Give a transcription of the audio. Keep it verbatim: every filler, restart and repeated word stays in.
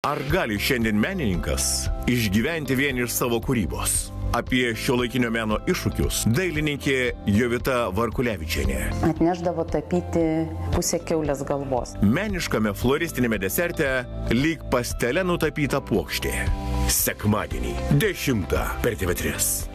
Ar gali šiandien menininkas išgyventi vien iš savo kūrybos? Apie šiuolaikinio meno iššūkius dailininkė Jovita Varkulevičienė. Atneždavo tapyti pusę kiaulės galvos. Meniškame floristinėme deserte lyg pastele nutapyta puokštė. Sekmadienį dešimtą per T V tris.